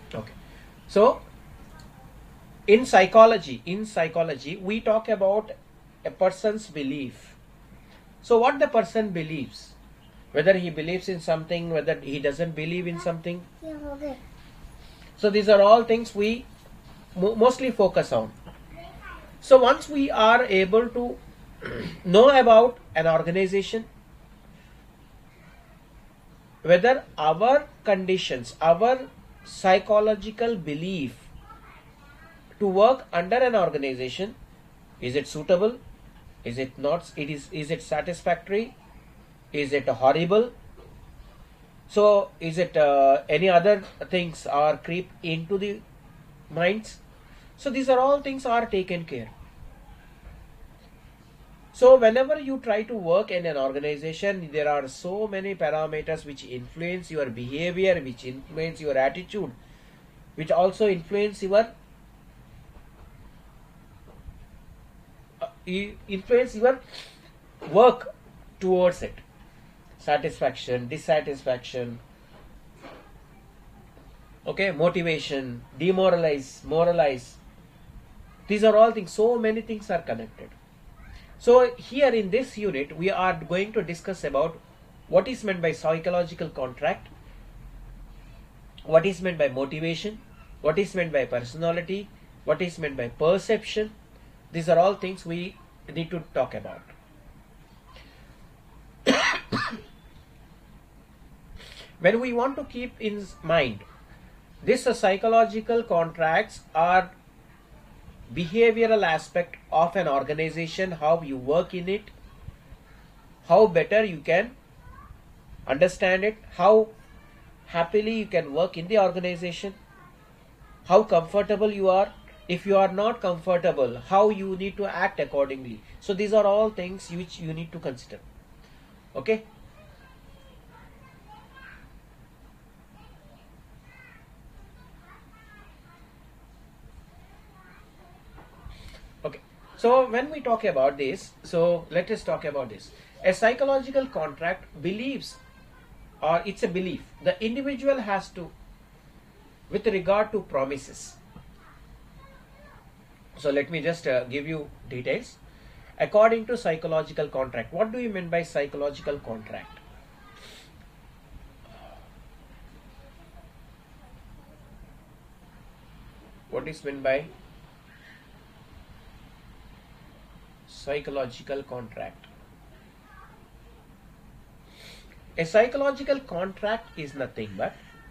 Okay. So in psychology, we talk about a person's belief. So what the person believes, whether he believes in something, whether he doesn't believe in something. So these are all things we mostly focus on. So once we are able to know about an organization, whether our conditions, our psychological belief to work under an organization, is it suitable, is it not, is it satisfactory, is it horrible, so is it any other things are creep into the minds. So these are all things are taken care. So whenever you try to work in an organization, there are so many parameters which influence your behavior, which influence your attitude, which also influence your work towards it. Satisfaction, dissatisfaction, okay, motivation, demoralize, moralize. These are all things, so many things are connected. So here in this unit, we are going to discuss about what is meant by psychological contract, what is meant by motivation, what is meant by personality, what is meant by perception. These are all things we need to talk about. When we want to keep in mind, these psychological contracts are behavioral aspect of an organization, how you work in it, how better you can understand it, how happily you can work in the organization, how comfortable you are. If you are not comfortable, how you need to act accordingly. So these are all things which you need to consider. Okay. Okay. So when we talk about this, so let us talk about this. A psychological contract believes, or it's a belief, the individual has to, with regard to promises. So let me just give you details. According to psychological contract, what do you mean by psychological contract? What is meant by psychological contract? A psychological contract is nothing but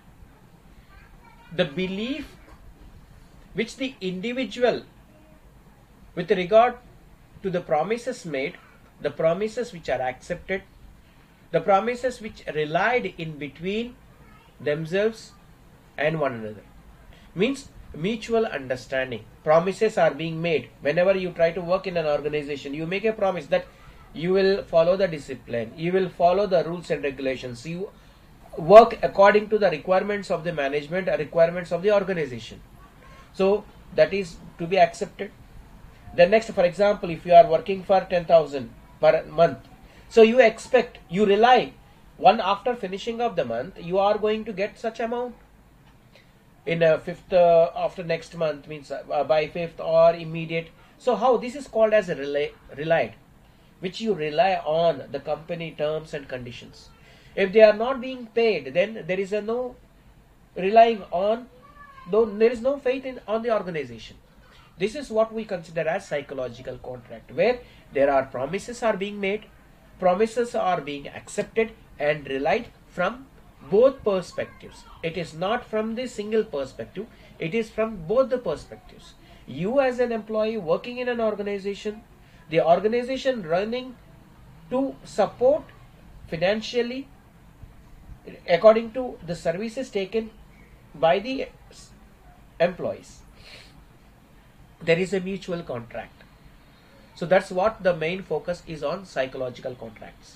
the belief which the individual, with regard to the promises made, the promises which are accepted, the promises which relied in between themselves and one another, means mutual understanding. Promises are being made. Whenever you try to work in an organization, you make a promise that you will follow the discipline, you will follow the rules and regulations, you work according to the requirements of the management or requirements of the organization. So that is to be accepted. The next, for example, if you are working for 10,000 per month, so you expect, you rely, one after finishing of the month, you are going to get such amount. In a fifth, after next month, means by fifth or immediate. So how this is called as a relied, which you rely on the company terms and conditions. If they are not being paid, then there is a no relying on, though there is no faith in on the organization. This is what we consider as psychological contract, where there are promises are being made, promises are being accepted and relied from both perspectives. It is not from the single perspective, it is from both the perspectives. You as an employee working in an organization, the organization running to support financially according to the services taken by the employees. There is a mutual contract. So that's what the main focus is on psychological contracts.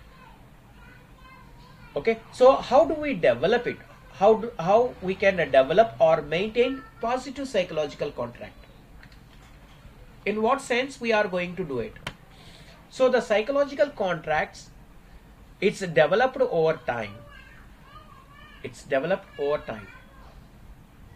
Okay, so how do we develop it? How we can develop or maintain positive psychological contract? In what sense we are going to do it? So the psychological contracts, it's developed over time. It's developed over time.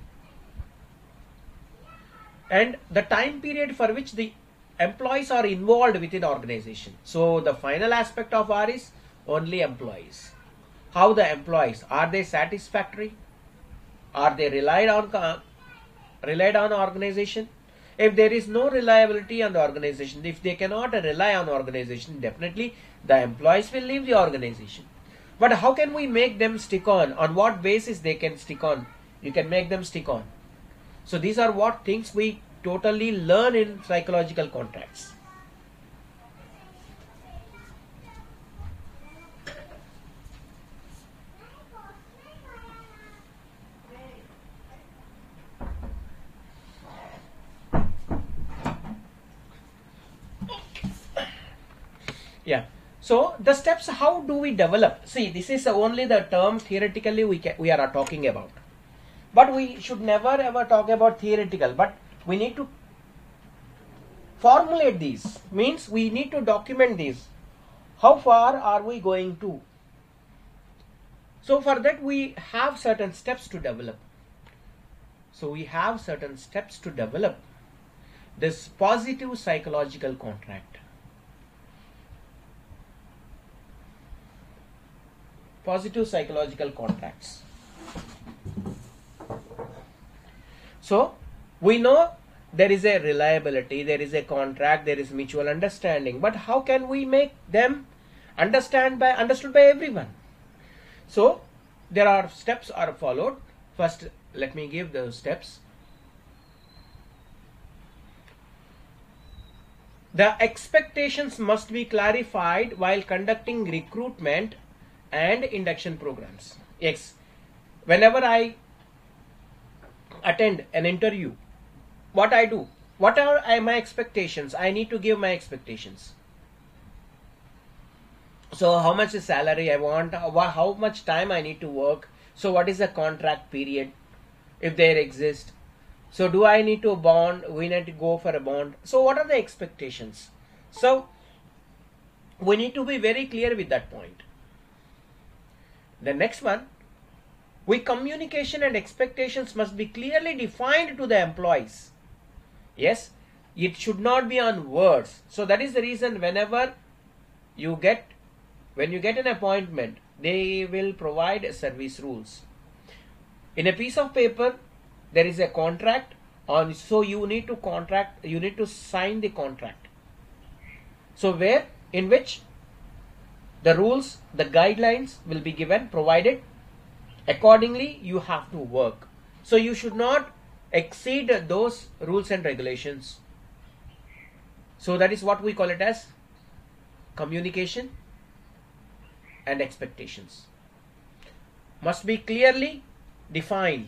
and the time period for which the employees are involved within organization. So the final aspect of R is only employees. How the employees, are they satisfactory? Are they relied on organization? If there is no reliability on the organization, if they cannot rely on the organization, definitely the employees will leave the organization. But how can we make them stick on? On what basis they can stick on? You can make them stick on. So these are what things we totally learn in psychological contracts. Yeah. So the steps, how do we develop? See, this is only the term theoretically we are talking about. But we should never ever talk about theoretical, but we need to formulate these. Means we need to document these. How far are we going to? So for that we have certain steps to develop. So we have certain steps to develop this positive psychological contract. Positive psychological contracts. So we know there is a reliability, there is a contract, there is mutual understanding, but how can we make them understood by everyone? So there are steps are followed. First, let me give those steps. The expectations must be clarified while conducting recruitment and induction programs. Yes, whenever I attend an interview, what I do, what are my expectations? I need to give my expectations. So how much is salary I want, how much time I need to work, so what is the contract period, if there exists. So do I need to bond, we need to go for a bond. So what are the expectations? So we need to be very clear with that point. The next one, communication and expectations must be clearly defined to the employees. Yes, it should not be on words. So that is the reason when you get an appointment, they will provide service rules. In a piece of paper, there is a contract on, so you need to sign the contract. So in which the rules, the guidelines will be given, provided. Accordingly, you have to work. So you should not exceed those rules and regulations. So that is what we call it as communication and expectations. Must be clearly defined.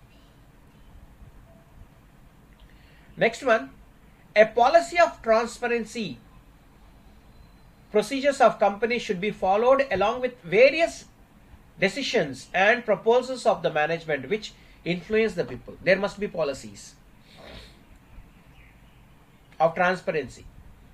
Next one, a policy of transparency. Procedures of companies should be followed along with various decisions and proposals of the management which influence the people. There must be policies of transparency.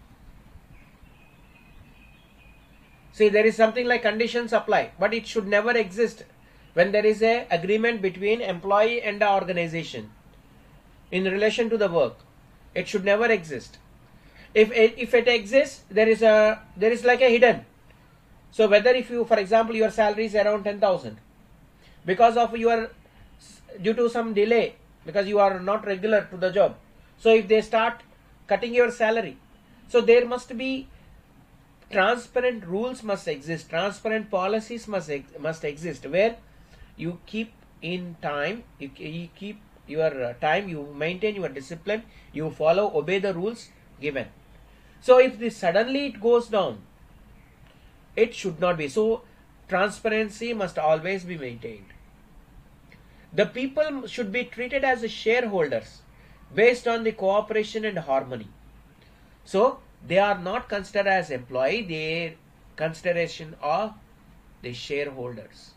See, there is something like conditions apply, but it should never exist when there is a agreement between employee and the organization in relation to the work. It should never exist. If it exists, there is like a hidden. So whether if you, for example, your salary is around 10,000, because of due to some delay, because you are not regular to the job, so if they start cutting your salary, so there must be transparent rules must exist, transparent policies must exist, where you keep in time, you keep your time, you maintain your discipline, you obey the rules given. So if this suddenly it goes down, it should not be. So transparency must always be maintained. The people should be treated as shareholders based on the cooperation and harmony. So they are not considered as employee, their consideration of the shareholders.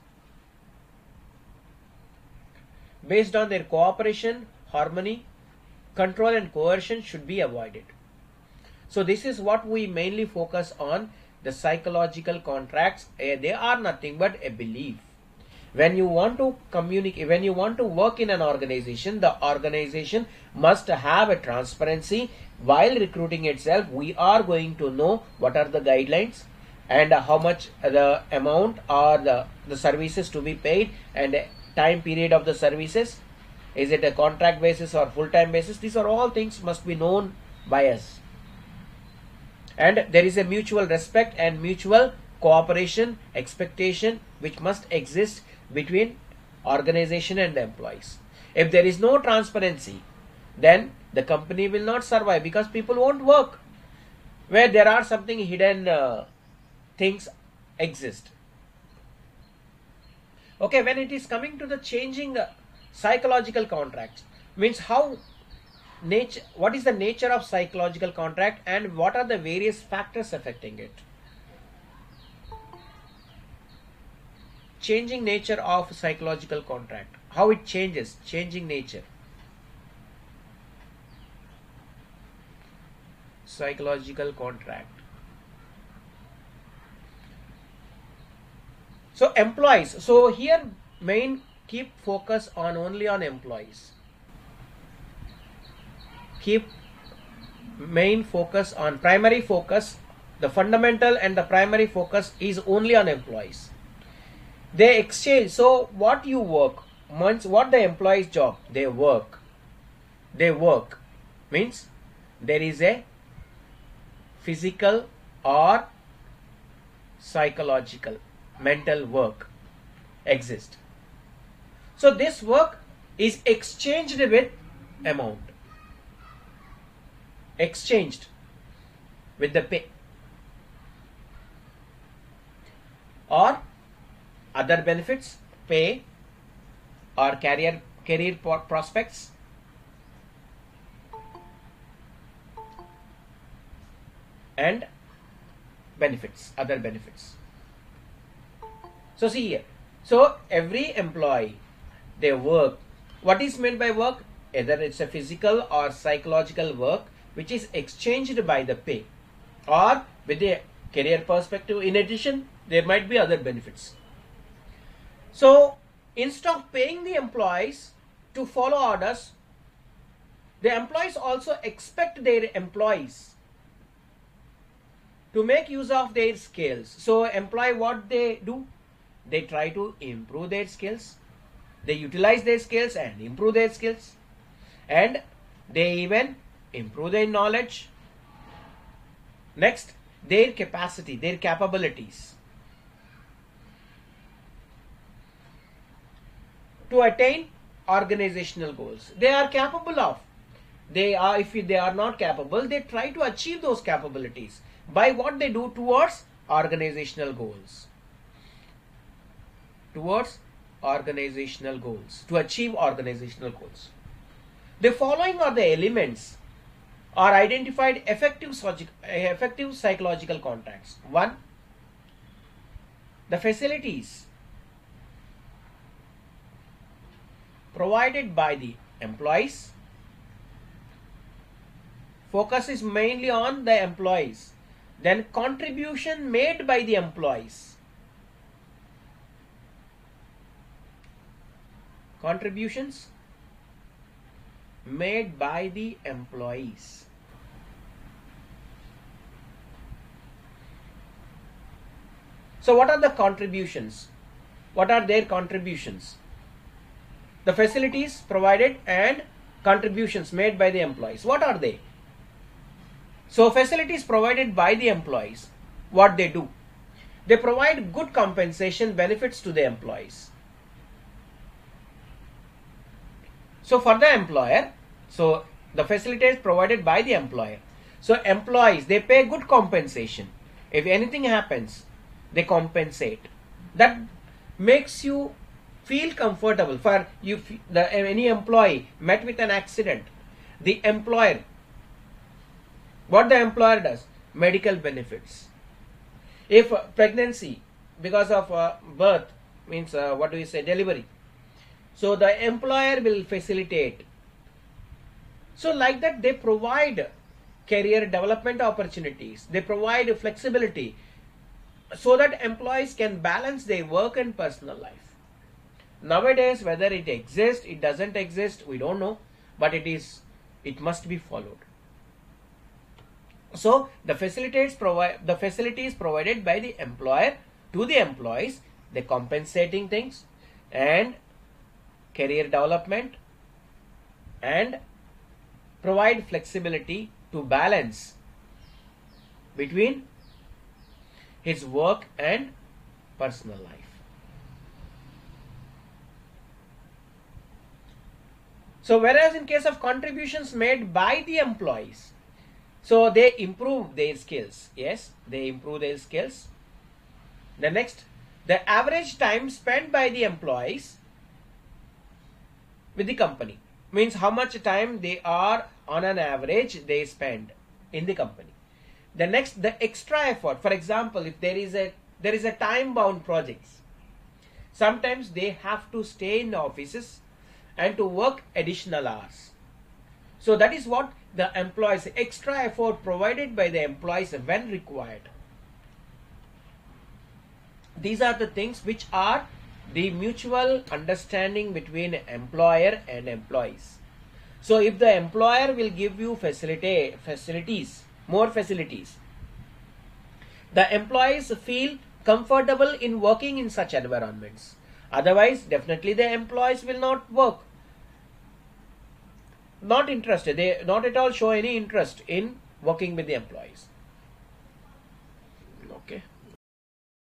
Based on their cooperation, harmony, control and coercion should be avoided. So this is what we mainly focus on, the psychological contracts. They are nothing but a belief. When you want to communicate, when you want to work in an organization, the organization must have a transparency. While recruiting itself, we are going to know what are the guidelines and how much the amount or the services to be paid and time period of the services. Is it a contract basis or full-time basis? These are all things must be known by us. And there is a mutual respect and mutual cooperation, expectation which must exist between organization and the employees. If there is no transparency, then the company will not survive because people won't work. Where there are something hidden things exist. Okay, when it is coming to the changing psychological contracts, means how nature, what is the nature of psychological contract and what are the various factors affecting it. Changing nature of psychological contract, how it changes, changing nature. Psychological contract. So employees, so here main keep focus on only on employees. Keep main focus on primary focus, the fundamental and the primary focus is only on employees. They exchange, so what you work, means what the employee's job, they work. They work means there is a physical or psychological, mental work exist. So this work is exchanged with amount. Exchanged with the pay or other benefits, pay or career prospects, and benefits, other benefits. So see here, so every employee, they work. What is meant by work? Either it's a physical or psychological work which is exchanged by the pay or with a career perspective. In addition, there might be other benefits. So instead of paying the employees to follow orders, the employees also expect their employees to make use of their skills. So employee, what they do? They try to improve their skills. They utilize their skills and improve their skills. And they even improve their knowledge. Next, their capacity, their capabilities to attain organizational goals. They are capable of. They are, if they are not capable, they try to achieve those capabilities by what they do towards organizational goals. Towards organizational goals, to achieve organizational goals. The following are the elements are identified effective psychological contracts. 1. The facilities provided by the employees. Focus is mainly on the employees. Then contribution made by the employees. Contributions made by the employees. So what are the contributions? What are their contributions? The facilities provided and contributions made by the employees. What are they? So facilities provided by the employees, what they do? They provide good compensation benefits to the employees. So for the employer, so the facilities provided by the employer. So employees, they pay good compensation. If anything happens, they compensate. That makes you feel comfortable. For you, any employee met with an accident, the employer, what the employer does? Medical benefits. If pregnancy because of birth, means what do you say, delivery. So the employer will facilitate. So like that, they provide career development opportunities. They provide flexibility so that employees can balance their work and personal life. Nowadays, whether it exists, it doesn't exist, we don't know, but it must be followed. So the facilities provided by the employer to the employees, the compensating things and career development, and provide flexibility to balance between his work and personal life. So whereas in case of contributions made by the employees, so they improve their skills. Yes, they improve their skills. The next, the average time spent by the employees with the company, means how much time they are on an average they spend in the company. The next, the extra effort. For example, if there is a time bound projects, sometimes they have to stay in the offices and to work additional hours. So that is what the employees, extra effort provided by the employees when required. These are the things which are the mutual understanding between employer and employees. So if the employer will give you more facilities, the employees feel comfortable in working in such environments. Otherwise, definitely the employees will not work. Not interested. They not at all show any interest in working with the employees. Okay.